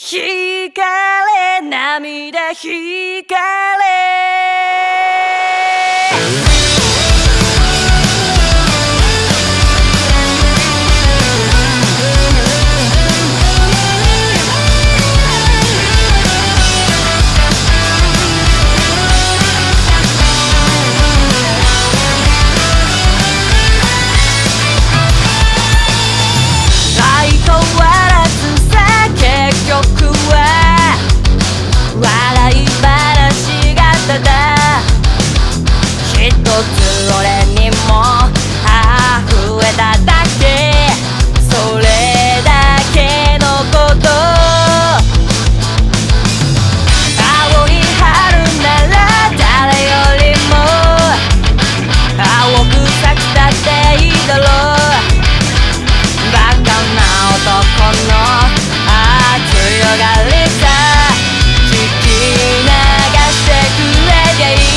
光涙光俺にも溢れただけそれだけのこと青い春なら誰よりも青く咲きたっていいだろうバカな男の強がりさ聞き流してくれりゃいい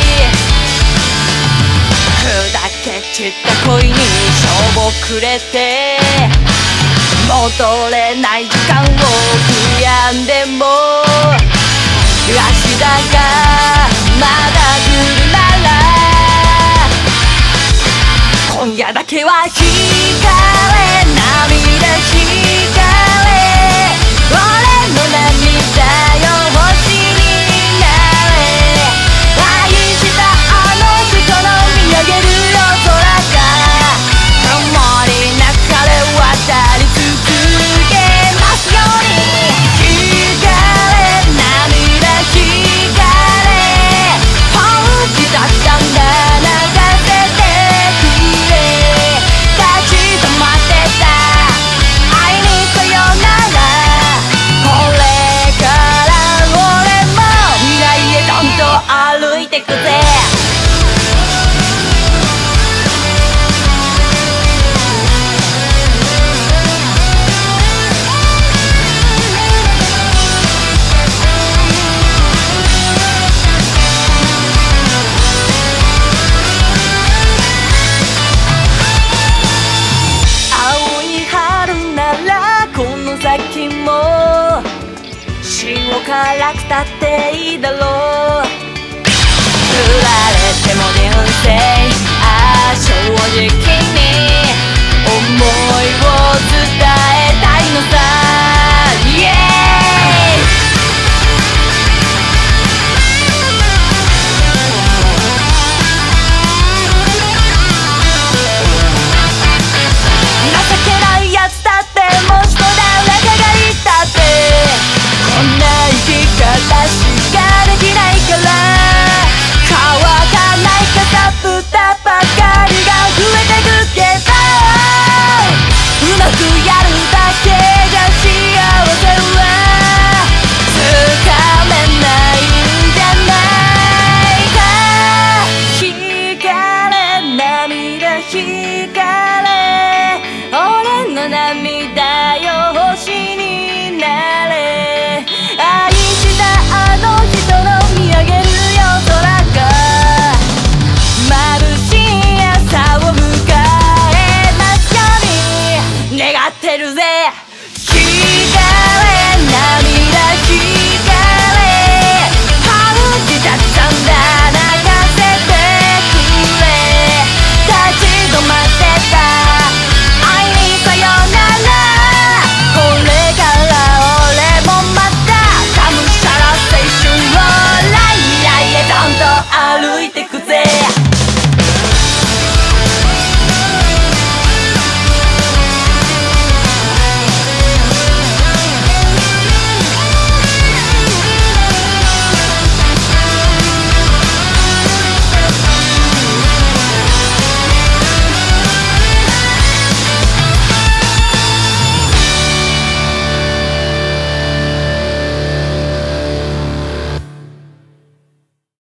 散った恋に勝負くれて戻れない時間を悔やんでも明日がまだ来るなら今夜だけは光涙光俺の涙よ星になれ愛したあの人の見上げる辛くたっていいだろう振られても人生正直に思いを伝えたいのさ